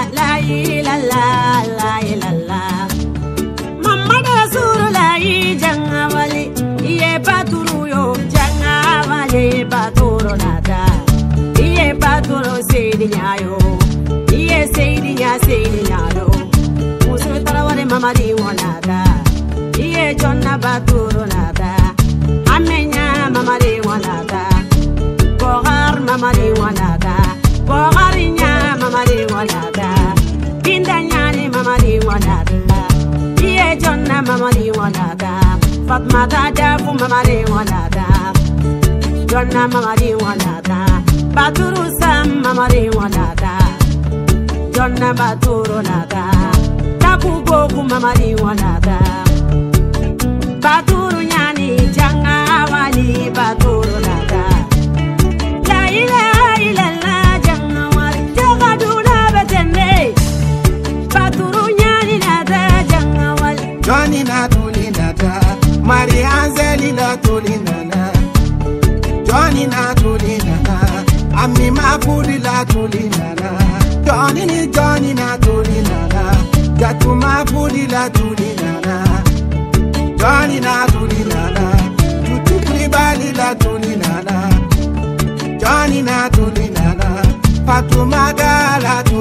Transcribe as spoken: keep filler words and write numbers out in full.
la ilaha la ilaha Muhammad Rasulullah janga wali iye baturu yo janga wali baturu nada iye baturu seydi nyayo iye seydi nya seydi nyalo musu tarawale mamadi wonada iye jonna baturu nada amenya mamadi wonada bogar mamadi wonada bogarinya mamadi wonada bindanyani mamadi wonada iye jonna mamadi wonada Fatma da fu mamadi wonada jonna mamadi wonada baturu sam mamadi wonada jonna baturu nada taku boku mamadi wonada baturu nyani janga wali baturu nada la ilaha illallah janga wali jaga dula betende baturu nyani nada janga wali Johnny na tuli nada Mari Anzeli la tuli nana Johnny na tuli nana Ami Mafudi la tuli nana Johnny ni Johnny na tuli nana Jatu Mafudi la tuli nana Johnny na tuli nana Tutu Kribali la tuli nana Johnny na tuli nana Fatuma la